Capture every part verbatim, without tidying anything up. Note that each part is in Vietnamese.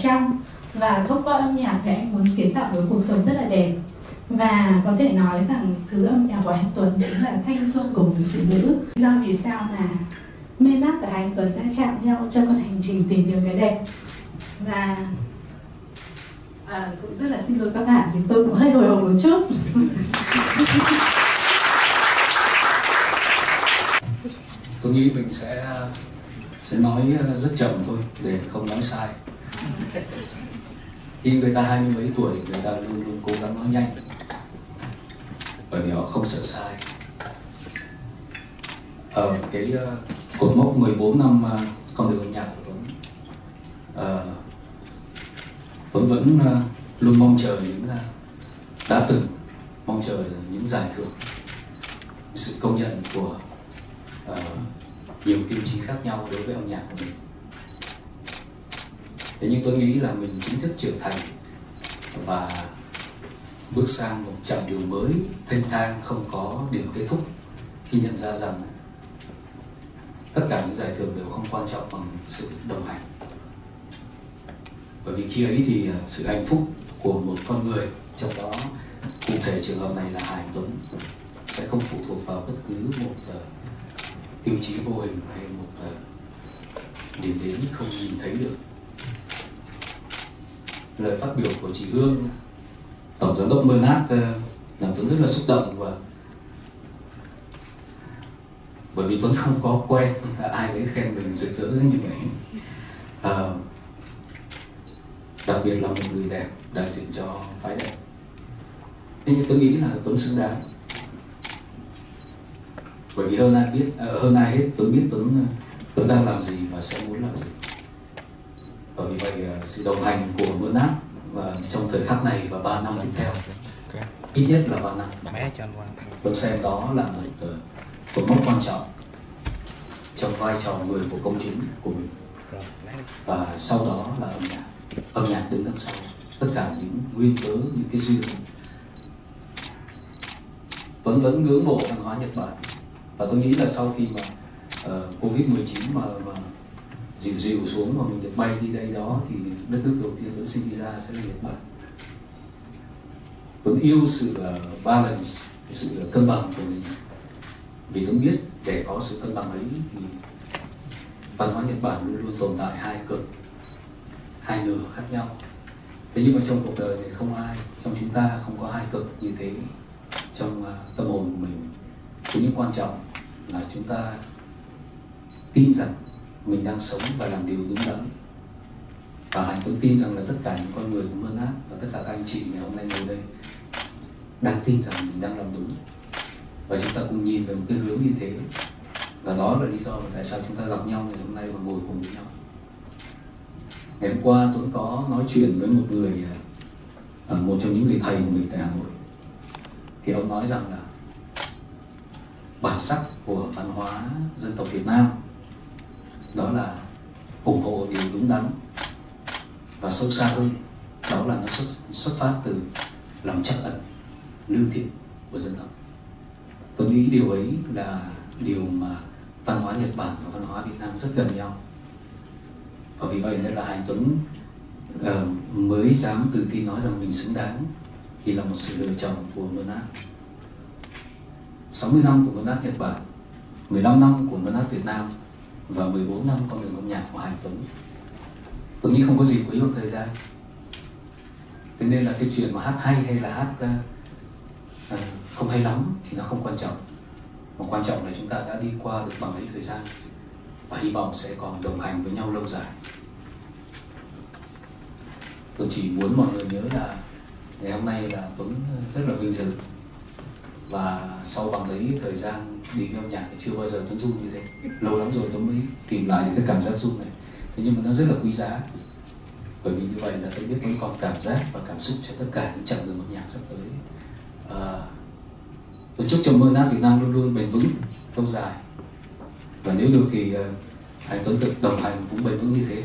trong, và thông qua âm nhạc thì anh muốn kiến tạo một cuộc sống rất là đẹp. Và có thể nói rằng thứ âm nhạc của anh Tuấn chính là thanh xuân của người phụ nữ. Do vì sao mà Menat và anh Tuấn đã chạm nhau trong con hành trình tìm kiếm cái đẹp. Và à, cũng rất là xin lỗi các bạn vì tôi cũng hơi hồi hộp một chút. Tôi nghĩ mình sẽ sẽ nói rất chậm thôi để không nói sai. Khi người ta hai mươi mấy tuổi, người ta luôn luôn cố gắng nói nhanh, bởi vì họ không sợ sai. Ở cái uh, cột mốc mười bốn năm uh, con đường âm nhạc của Tuấn, uh, Tuấn vẫn uh, luôn mong chờ những uh, đã từng mong chờ những giải thưởng, sự công nhận của uh, nhiều tiêu chí khác nhau đối với âm nhạc của mình. Thế nhưng tôi nghĩ là mình chính thức trưởng thành và bước sang một chặng đường mới thênh thang, không có điểm kết thúc, khi nhận ra rằng tất cả những giải thưởng đều không quan trọng bằng sự đồng hành. Bởi vì khi ấy thì sự hạnh phúc của một con người, trong đó cụ thể trường hợp này là Hà Anh Tuấn, sẽ không phụ thuộc vào bất cứ một uh, tiêu chí vô hình hay một uh, điểm đến không nhìn thấy được. Lời phát biểu của chị Hương, tổng giám đốc Menat, uh, làm Tuấn rất là xúc động, và bởi vì Tuấn không có quen ai đấy khen mình rực rỡ như vậy. Uh, đặc biệt là một người đẹp đại diện cho phái đẹp. Thế nhưng tôi nghĩ là Tuấn xứng đáng, bởi vì hơn ai biết, uh, hơn ai hết Tuấn biết Tuấn Tuấn đang làm gì và sẽ muốn làm gì. Bởi vì vậy uh, sự đồng hành của Menat và trong thời khắc này và ba năm tiếp theo, ít nhất là ba năm, Tuấn xem đó là một uh, cột mốc quan trọng trong vai trò người của công chúng của mình. Và sau đó là âm nhạc, âm nhạc đứng đằng sau tất cả những nguyên cớ, những cái duyên. Tuấn vẫn ngưỡng mộ văn hóa Nhật Bản, và tôi nghĩ là sau khi mà uh, Covid mười chín mà, mà dịu dịu xuống mà mình được bay đi đây đó, thì đất nước đầu tiên Tuấn sinh đi ra sẽ là Nhật Bản. Tuấn yêu sự uh, balance, sự uh, cân bằng của mình, vì Tuấn biết để có sự cân bằng ấy thì văn hóa Nhật Bản luôn luôn tồn tại hai cực, hai nửa khác nhau. Thế nhưng mà trong cuộc đời này không ai, trong chúng ta không có hai cực như thế trong uh, tâm hồn của mình. Thế nhưng quan trọng là chúng ta tin rằng mình đang sống và làm điều đúng đắn. Và Anh Tuấn tin rằng là tất cả những con người của Menat và tất cả các anh chị ngày hôm nay ngồi đây đang tin rằng mình đang làm đúng. Và chúng ta cùng nhìn về một cái hướng như thế. Và đó là lý do tại sao chúng ta gặp nhau ngày hôm nay và ngồi cùng với nhau. Ngày hôm qua Tuấn có nói chuyện với một người, một trong những người thầy của mình tại Hà Nội. Thì ông nói rằng là bản sắc của văn hóa dân tộc Việt Nam đó là ủng hộ điều đúng đắn, và sâu xa hơn đó là nó xuất, xuất phát từ lòng trắc ẩn, lương thiện của dân tộc. Tôi nghĩ điều ấy là điều mà văn hóa Nhật Bản và văn hóa Việt Nam rất gần nhau. Và vì vậy nên là Anh Tuấn uh, mới dám tự tin nói rằng mình xứng đáng khi là một sự lựa chọn của Menat. sáu mươi năm của Menat Nhật Bản, mười lăm năm của Menat Việt Nam và mười bốn năm con đường âm nhạc của Anh Tuấn. Tôi nghĩ không có gì quý hơn thời gian. Thế nên là cái chuyện mà hát hay hay là hát uh, uh, không hay lắm thì nó không quan trọng. Mà quan trọng là chúng ta đã đi qua được bằng ấy thời gian, và hy vọng sẽ còn đồng hành với nhau lâu dài. Tôi chỉ muốn mọi người nhớ là ngày hôm nay là Tuấn rất là vinh dự, và sau bằng đấy thời gian đi với âm nhạc thì chưa bao giờ Tuấn run như thế. Lâu lắm rồi Tuấn mới tìm lại cái cảm giác run này. Thế nhưng mà nó rất là quý giá, bởi vì như vậy là tôi biết vẫn còn cảm giác và cảm xúc cho tất cả những chặng đường âm nhạc sắp tới. À, tôi chúc cho Menat Việt Nam luôn luôn bền vững, lâu dài, và nếu được thì uh, anh Tuấn được đồng hành cũng bền vững như thế.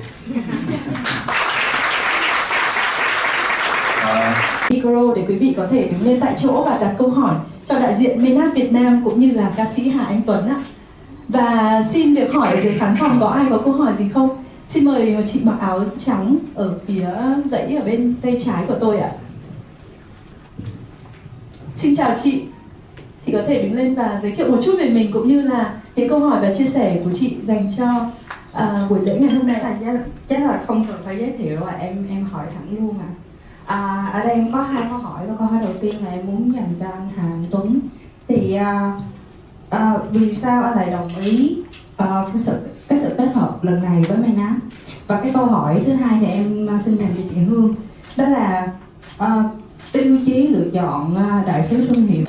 uh... Micro để quý vị có thể đứng lên tại chỗ và đặt câu hỏi cho đại diện Menat Việt Nam cũng như là ca sĩ Hà Anh Tuấn ạ. Và xin được hỏi dưới khán phòng có ai có câu hỏi gì không? Xin mời chị mặc áo trắng ở phía dãy ở bên tay trái của tôi ạ. Xin chào chị. Chị có thể đứng lên và giới thiệu một chút về mình cũng như là những câu hỏi và chia sẻ của chị dành cho uh, buổi lễ ngày hôm nay. À, chắc, chắc là không cần phải giới thiệu rồi, em em hỏi thẳng luôn ạ. À. À, ở đây em có hai câu hỏi. Câu hỏi đầu tiên là em muốn dành cho anh Hà Anh Tuấn. Thì uh, uh, vì sao anh lại đồng ý uh, cái sự cái sự kết hợp lần này với Menat? Và cái câu hỏi thứ hai thì em xin dành cho chị Hương, đó là uh, tiêu chí lựa chọn uh, đại sứ thương hiệu.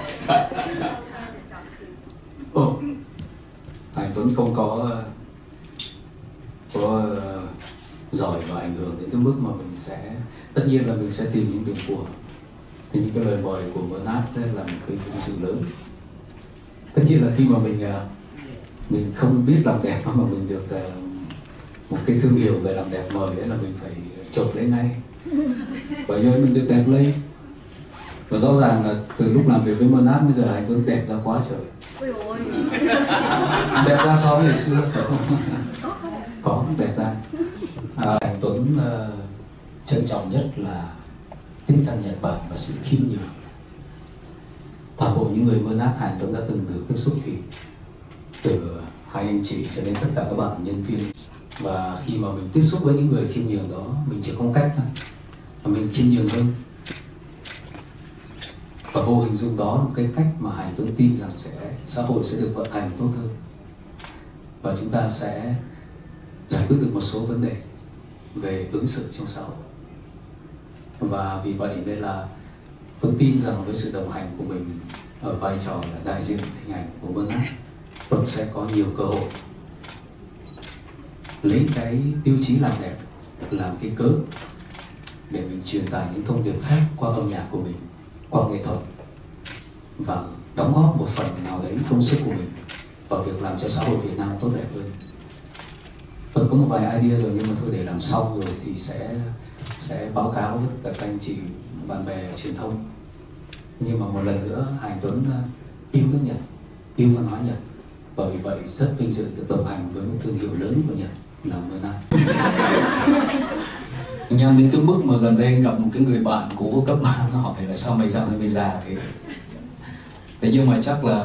Ồ, Hà Anh Tuấn không có có uh, giỏi và ảnh hưởng đến cái mức mà mình sẽ, tất nhiên là mình sẽ tìm những điểm phù hợp. Thì những cái lời mời của Menat là một cái vinh sự lớn. Tất nhiên là khi mà mình uh, mình không biết làm đẹp mà mình được uh, một cái thương hiệu về làm đẹp mời ấy, là mình phải chộp lấy ngay, bởi vì mình được đẹp lên. Và rõ ràng là từ lúc làm việc với Menat bây giờ Hà Anh Tuấn đẹp ra quá trời. Đẹp ra so với ngày xưa phải không? Có đẹp ra. À, Anh Tuấn uh, trân trọng nhất là tinh thần Nhật Bản và sự khiêm nhường. Toàn bộ những người Menat Hà Anh Tuấn đã từng được tiếp xúc thì từ hai anh chị cho đến tất cả các bạn nhân viên, và khi mà mình tiếp xúc với những người khiêm nhường đó, mình chỉ có cách thôi, mà mình khiêm nhường hơn. Và vô hình dung đó là một cái cách mà Hà Anh Tuấn tin rằng sẽ xã hội sẽ được vận hành tốt hơn, và chúng ta sẽ giải quyết được một số vấn đề về ứng xử trong xã hội. Và vì vậy nên là tôi tin rằng với sự đồng hành của mình ở vai trò là đại diện hình ảnh của Menat, vẫn sẽ có nhiều cơ hội lấy cái tiêu chí làm đẹp làm cái cớ để mình truyền tải những thông điệp khác qua âm nhạc của mình, qua nghệ thuật, và đóng góp một phần nào đấy công sức của mình vào việc làm cho xã hội Việt Nam tốt đẹp hơn. Vẫn có một vài idea rồi, nhưng mà thôi để làm xong rồi thì sẽ sẽ báo cáo với tất cả các anh chị bạn bè truyền thông. Nhưng mà một lần nữa Hà Anh Tuấn yêu nước Nhật, yêu văn hóa Nhật, và vì vậy rất vinh dự được đồng hành với một thương hiệu lớn của Nhật là Menat. Nhằm đến cái mức mà gần đây anh gặp một cái người bạn cũ cấp ba, nó hỏi là sao mày dạo này mày già thế. Thế nhưng mà chắc là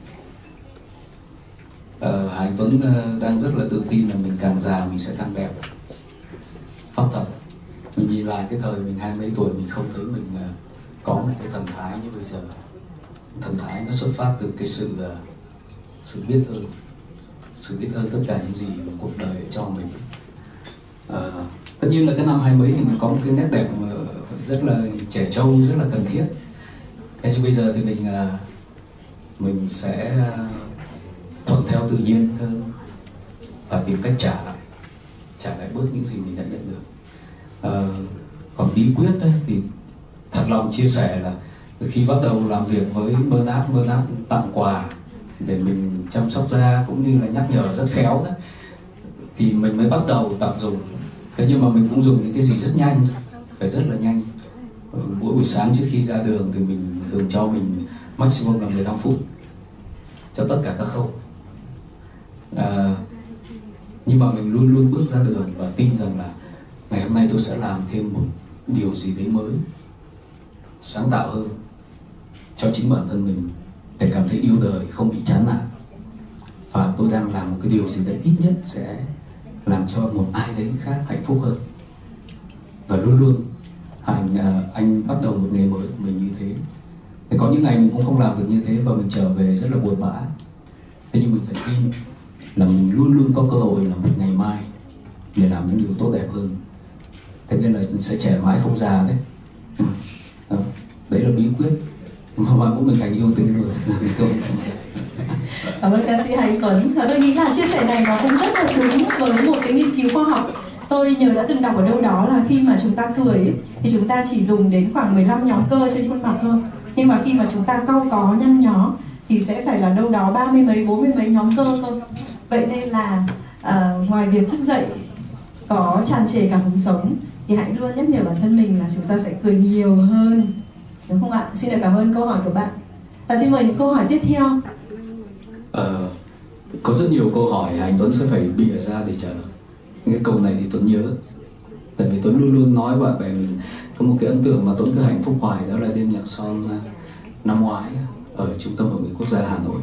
uh, Hà Anh Tuấn uh, đang rất là tự tin là mình càng già mình sẽ càng đẹp. Pháp thật. Mình nhìn lại cái thời mình hai mấy tuổi, mình không thấy mình uh, có một cái thần thái như bây giờ. Thần thái nó xuất phát từ cái sự uh, sự biết ơn, sự biết ơn tất cả những gì mà cuộc đời cho mình. Uh, tất nhiên là cái năm hai mấy thì mình có một cái nét đẹp mà rất là trẻ trâu, rất là cần thiết. Thế nhưng bây giờ thì mình uh, mình sẽ uh, thuận theo tự nhiên hơn và tìm cách trả lại trả lại bớt những gì mình đã nhận được. Uh, còn bí quyết đấy thì thật lòng chia sẻ là khi bắt đầu làm việc với Menat, Menat tặng quà để mình chăm sóc da cũng như là nhắc nhở rất khéo đấy, thì mình mới bắt đầu tập dùng. Thế nhưng mà mình cũng dùng những cái gì rất nhanh, phải rất là nhanh. Mỗi buổi sáng trước khi ra đường thì mình thường cho mình maximum là mười lăm phút cho tất cả các khâu. À, nhưng mà mình luôn luôn bước ra đường và tin rằng là ngày hôm nay tôi sẽ làm thêm một điều gì đấy mới, sáng tạo hơn cho chính bản thân mình, để cảm thấy yêu đời, không bị chán nản. Và tôi đang làm một cái điều gì đấy ít nhất sẽ làm cho một ai đấy khác hạnh phúc hơn. Và luôn luôn anh, anh bắt đầu một ngày mới của mình như thế. Thì có những ngày mình cũng không làm được như thế và mình trở về rất là buồn bã. Thế nhưng mình phải tin là mình luôn luôn có cơ hội là một ngày mai để làm những điều tốt đẹp hơn. Thế nên là sẽ trẻ mãi không già đấy. Đó. Đấy là bí quyết mà mà cũng mình thành yêu tình luôn. Cảm ơn ca sĩ Hà Anh Tuấn. Và tôi nghĩ là chia sẻ này nó cũng rất là đúng với một cái nghiên cứu khoa học. Tôi nhớ đã từng đọc ở đâu đó là khi mà chúng ta cười ấy, thì chúng ta chỉ dùng đến khoảng mười lăm nhóm cơ trên khuôn mặt thôi. Nhưng mà khi mà chúng ta cau có nhăn nhó thì sẽ phải là đâu đó ba mươi mấy, bốn mươi mấy nhóm cơ thôi. Vậy nên là uh, ngoài việc thức dậy có tràn trề cảm hứng sống thì hãy luôn nhắc nhở bản thân mình là chúng ta sẽ cười nhiều hơn, đúng không ạ? Xin được cảm ơn câu hỏi của bạn. Và xin mời những câu hỏi tiếp theo. Ờ, có rất nhiều câu hỏi Anh Tuấn sẽ phải bịa ra để trả lời. Cái câu này thì Tuấn nhớ, tại vì Tuấn luôn luôn nói bạn bè mình có một cái ấn tượng mà Tuấn cứ hạnh phúc hoài, đó là đêm nhạc son năm ngoái ở Trung tâm Hội nghị Quốc gia Hà Nội.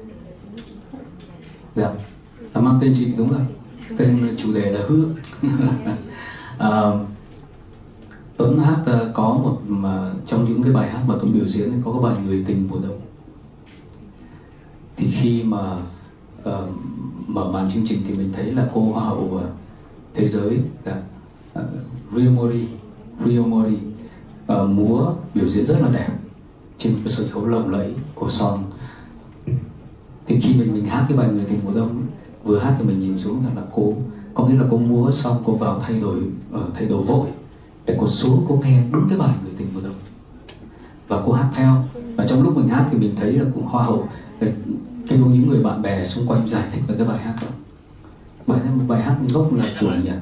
Dạ, nó mang tên chị đúng rồi, tên chủ đề là Hương. à, Tuấn hát có một mà trong những cái bài hát mà Tuấn biểu diễn có cái bài Người Tình Mùa Đông. Thì khi mà uh, mở màn chương trình thì mình thấy là cô Hoa hậu uh, thế giới là uh, Rio Mori, Rio Mori uh, múa biểu diễn rất là đẹp trên cái sân khấu lộng lẫy của son. Thì khi mình mình hát cái bài Người Tình Mùa Đông, vừa hát thì mình nhìn xuống là, là cô, có nghĩa là cô múa xong cô vào thay đổi uh, thay đổi vội để cô xuống cô nghe đúng cái bài Người Tình Mùa Đông và cô hát theo. Và trong lúc mình hát thì mình thấy là cũng Hoa hậu, cái những người bạn bè xung quanh giải thích về cái bài hát đó. Bài một bài hát gốc là của Nhật.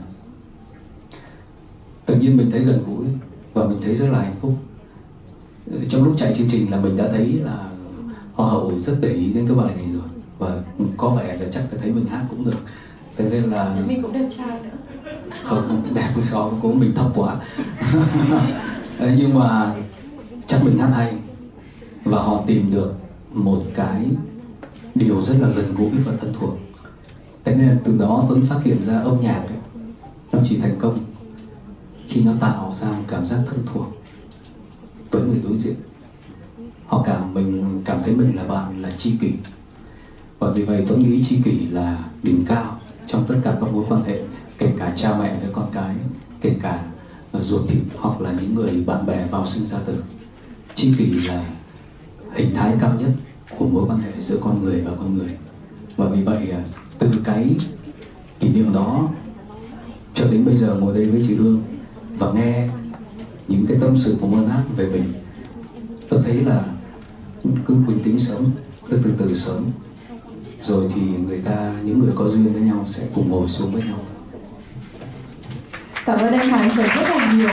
Tự nhiên mình thấy gần gũi và mình thấy rất là hạnh phúc. Trong lúc chạy chương trình là mình đã thấy là Hoa hậu rất để ý đến cái bài này rồi, và có vẻ là chắc là thấy mình hát cũng được. Thế nên là mình cũng đẹp trai nữa. Không, đẹp so với cô mình thấp quá. Nhưng mà chắc mình hát hay và họ tìm được một cái điều rất là gần gũi và thân thuộc. Thế nên từ đó Tuấn phát hiện ra âm nhạc ấy, nó chỉ thành công khi nó tạo ra một cảm giác thân thuộc với người đối diện. Họ cảm mình cảm thấy mình là bạn, là tri kỷ. Và vì vậy Tuấn nghĩ tri kỷ là đỉnh cao trong tất cả các mối quan hệ, kể cả cha mẹ với con cái, kể cả ruột thịt hoặc là những người bạn bè vào sinh ra tử. Tri kỷ là hình thái cao nhất của mối quan hệ giữa con người và con người. Và vì vậy từ cái kỷ niệm đó cho đến bây giờ ngồi đây với chị Hương và nghe những cái tâm sự của Mơn hát về mình, tôi thấy là cứ bình tĩnh sống, cứ từ từ sống, rồi thì người ta, những người có duyên với nhau sẽ cùng ngồi xuống với nhau. Cảm ơn em Hải rất là nhiều.